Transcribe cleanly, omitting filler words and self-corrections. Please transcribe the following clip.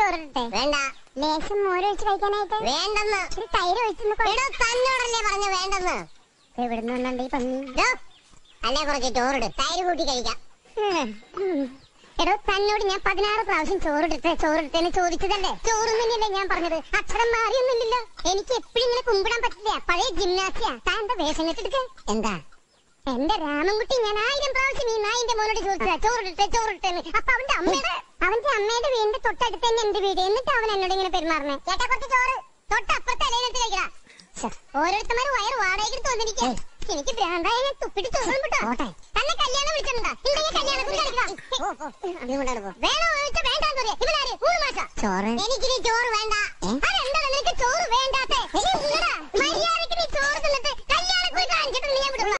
ചോറിട്ടെ? വേണ്ട. ലേശം മോരൊഴിച്ച് കഴിക്കാനായിട്ട്? വേണ്ടെന്ന്. തൈര് ഒഴിച്ചൊന്ന് തന്നോടല്ലേ പറഞ്ഞ വേണ്ടെന്ന്. എവിടുന്ന് വന്നുണ്ട് ഈ പന്നി? അല്ലെ കുറച്ച് ചോറിട്, തൈര് കൂട്ടി കഴിക്കാം. എടോ, തന്നോട് ഞാൻ 16 പ്രാവശ്യം ചോറിട്ടെന്ന് ചോദിച്ചതല്ലേ? ചോറും തന്നെയല്ലേ ഞാൻ പറഞ്ഞത്? അക്ഷരം മാറിയൊന്നുമില്ലല്ലോ. എനിക്ക് എപ്പോഴും ഇങ്ങനെ കുമ്പിടാൻ പറ്റില്ല. പഴയ ജിംനാസിയാ. താൻ എന്താ വേഷം കെട്ടെടുക്ക? എന്താ? എന്റെ രാമൻകുട്ടി, ഞാൻ 1000 പ്രാവശ്യം ഈ നായിന്റെ മോനോട് ചോദിച്ചാ ചോറിട്ടെന്ന്. അപ്പൊ അവന്റെ അമ്മയുടെ വീടിന്റെ തൊട്ടടുത്ത് തന്നെ എന്റെ വീട്. എന്നിട്ട് അവൻ എന്നോട് ഇങ്ങനെ പെരുമാറണേ. ചേട്ടാ കുറച്ച് ചോറ്. തൊട്ടപ്പുറത്ത് അലയിനടുത്ത് കഴിക്കടാ. ഓരോരുത്തന്മാര് വയറ് വാടകയ്ക്ക് വന്നിരിക്കുക. എനിക്ക് ഭ്രാന്തായ ഞാൻ തുപ്പിട്ട് ചോറും വിട്ടോ. തന്നെ കല്യാണം വിളിച്ചിട്ടുണ്ടാ? ഇല്ലെങ്കിൽ കല്യാണത്തിന് കളിക്കണം. വേണോ ചോദിച്ചാ വേണ്ടാന്ന് പറയാ. ഇവനാര്? ഊണ് മാഷ. ചോറ്. എനിക്കിനി ചോറ് വേണ്ട. അതെന്താ നിനക്ക് ചോറ് വേണ്ടാത്തേ?